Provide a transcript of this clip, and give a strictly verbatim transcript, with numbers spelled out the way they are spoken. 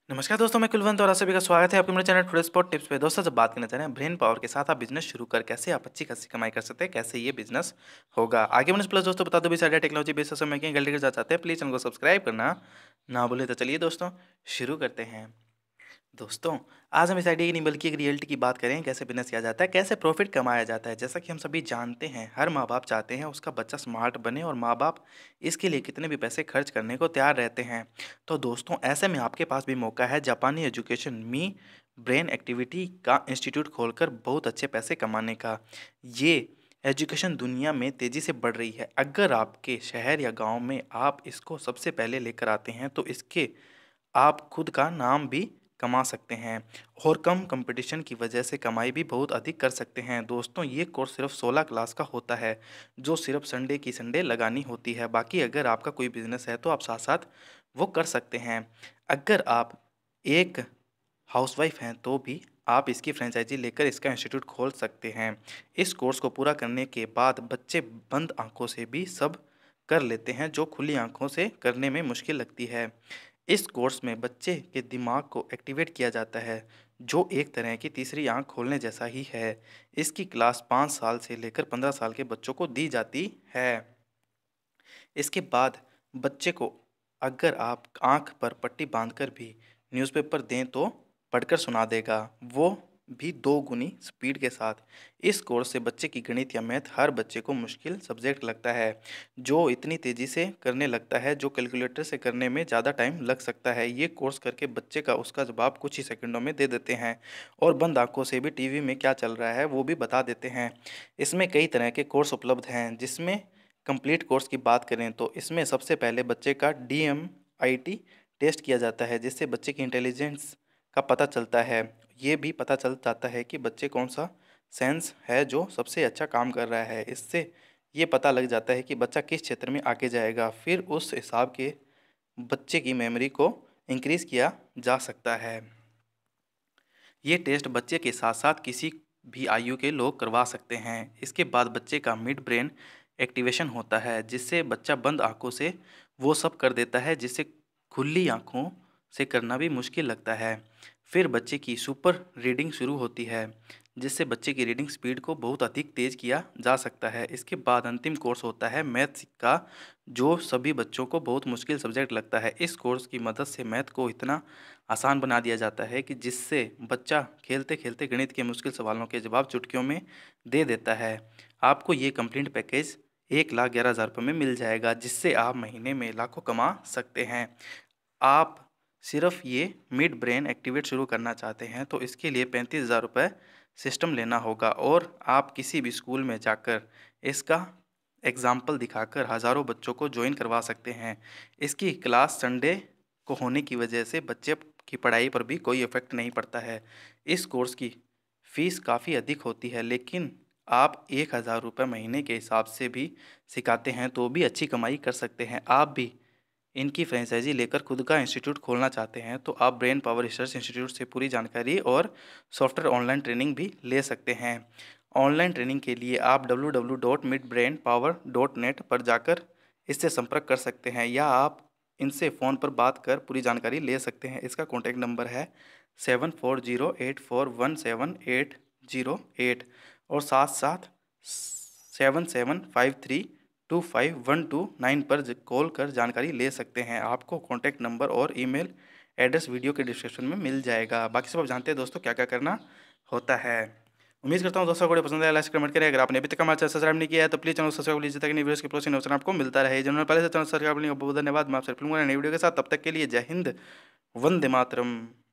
नमस्कार दोस्तों, मैं कुलवंत और आप सभी का स्वागत है आपके मेरे चैनल टुडे स्पॉट टिप्स पे। दोस्तों, जब बात करना चाह रहे हैं ब्रेन पावर के साथ आप बिजनेस शुरू कर कैसे आप अच्छी खासी कमाई कर सकते हैं, कैसे ये बिजनेस होगा आगे बढ़ने से प्लस दोस्तों बता दो भी सारे टेक्नोलॉजी बेसिस मेकिंग गलती कर चाहते हैं प्लीज चैनल को सब्सक्राइब करना ना भूले। तो चलिए दोस्तों शुरू करते हैं। दोस्तों, आज हम इस आइडिया की नहीं बल्कि एक रियलिटी की बात करें, कैसे बिजनेस किया जाता है, कैसे प्रॉफिट कमाया जाता है। जैसा कि हम सभी जानते हैं, हर माँ बाप चाहते हैं उसका बच्चा स्मार्ट बने और माँ बाप इसके लिए कितने भी पैसे खर्च करने को तैयार रहते हैं। तो दोस्तों, ऐसे में आपके पास भी मौका है जापानी एजुकेशन मी ब्रेन एक्टिविटी का इंस्टीट्यूट खोलकर बहुत अच्छे पैसे कमाने का। ये एजुकेशन दुनिया में तेज़ी से बढ़ रही है। अगर आपके शहर या गांव में आप इसको सबसे पहले लेकर आते हैं तो इसके आप खुद का नाम भी कमा सकते हैं और कम कंपटीशन की वजह से कमाई भी बहुत अधिक कर सकते हैं। दोस्तों, ये कोर्स सिर्फ सोलह क्लास का होता है जो सिर्फ संडे की संडे लगानी होती है। बाकी अगर आपका कोई बिजनेस है तो आप साथ साथ वो कर सकते हैं। अगर आप एक हाउसवाइफ हैं तो भी आप इसकी फ्रेंचाइजी लेकर इसका इंस्टीट्यूट खोल सकते हैं। इस कोर्स को पूरा करने के बाद बच्चे बंद आंखों से भी सब कर लेते हैं जो खुली आंखों से करने में मुश्किल लगती है। इस कोर्स में बच्चे के दिमाग को एक्टिवेट किया जाता है जो एक तरह की तीसरी आंख खोलने जैसा ही है। इसकी क्लास पाँच साल से लेकर पंद्रह साल के बच्चों को दी जाती है। इसके बाद बच्चे को अगर आप आंख पर पट्टी बांधकर भी न्यूज़पेपर दें तो पढ़कर सुना देगा, वो भी दो गुनी स्पीड के साथ। इस कोर्स से बच्चे की गणित या मैथ हर बच्चे को मुश्किल सब्जेक्ट लगता है जो इतनी तेज़ी से करने लगता है जो कैलकुलेटर से करने में ज़्यादा टाइम लग सकता है। ये कोर्स करके बच्चे का उसका जवाब कुछ ही सेकंडों में दे देते हैं और बंद आंखों से भी टीवी में क्या चल रहा है वो भी बता देते हैं। इसमें कई तरह के कोर्स उपलब्ध हैं। जिसमें कंप्लीट कोर्स की बात करें तो इसमें सबसे पहले बच्चे का D M I T test किया जाता है जिससे बच्चे की इंटेलिजेंस का पता चलता है। ये भी पता चल जाता है कि बच्चे कौन सा सेंस है जो सबसे अच्छा काम कर रहा है। इससे ये पता लग जाता है कि बच्चा किस क्षेत्र में आगे जाएगा। फिर उस हिसाब के बच्चे की मेमोरी को इंक्रीज़ किया जा सकता है। ये टेस्ट बच्चे के साथ साथ किसी भी आयु के लोग करवा सकते हैं। इसके बाद बच्चे का मिड ब्रेन एक्टिवेशन होता है जिससे बच्चा बंद आंखों से वो सब कर देता है जिससे खुली आंखों से करना भी मुश्किल लगता है। फिर बच्चे की सुपर रीडिंग शुरू होती है जिससे बच्चे की रीडिंग स्पीड को बहुत अधिक तेज़ किया जा सकता है। इसके बाद अंतिम कोर्स होता है मैथ्स का जो सभी बच्चों को बहुत मुश्किल सब्जेक्ट लगता है। इस कोर्स की मदद से मैथ को इतना आसान बना दिया जाता है कि जिससे बच्चा खेलते खेलते गणित के मुश्किल सवालों के जवाब चुटकियों में दे देता है। आपको ये कंप्लीट पैकेज एक लाख ग्यारह हज़ार रुपये में मिल जाएगा जिससे आप महीने में लाखों कमा सकते हैं। आप सिर्फ ये मिड ब्रेन एक्टिवेट शुरू करना चाहते हैं तो इसके लिए पैंतीस हज़ार रुपये सिस्टम लेना होगा और आप किसी भी स्कूल में जाकर इसका एग्जाम्पल दिखाकर हज़ारों बच्चों को ज्वाइन करवा सकते हैं। इसकी क्लास संडे को होने की वजह से बच्चे की पढ़ाई पर भी कोई इफ़ेक्ट नहीं पड़ता है। इस कोर्स की फ़ीस काफ़ी अधिक होती है लेकिन आप एक हज़ार रुपये महीने के हिसाब से भी सिखाते हैं तो भी अच्छी कमाई कर सकते हैं। आप भी इनकी फ्रेंचाइजी लेकर खुद का इंस्टीट्यूट खोलना चाहते हैं तो आप ब्रेन पावर रिसर्च इंस्टीट्यूट से पूरी जानकारी और सॉफ्टवेयर ऑनलाइन ट्रेनिंग भी ले सकते हैं। ऑनलाइन ट्रेनिंग के लिए आप W W W dot mid brain power dot net पर जाकर इससे संपर्क कर सकते हैं या आप इनसे फ़ोन पर बात कर पूरी जानकारी ले सकते हैं। इसका कॉन्टैक्ट नंबर है seven four zero eight four one seven eight zero eight और साथ साथ seven seven five three two five one two nine पर कॉल कर जानकारी ले सकते हैं। आपको कॉन्टैक्ट नंबर और ईमेल एड्रेस वीडियो के डिस्क्रिप्शन में मिल जाएगा। बाकी सब आप जानते हैं दोस्तों क्या क्या करना होता है। उम्मीद करता हूँ दोस्तों को पसंद आया, लाइक कमेंट करें। अगर आपने अभी तक हमारा चैनल सब्सक्राइब नहीं किया है तो प्लीज़ चैनल सब्सक्राइब लीजिए ताकि नई वीडियोस की प्रोसेस ऑप्शन आपको मिलता रहे। जिन्होंने पहले से चैनल सब्सक्राइब नहीं किया बहुत धन्यवाद। मैं आपसे फिल्म नई वीडियो के साथ, तब तक के लिए जय हिंद, वंदे मातरम।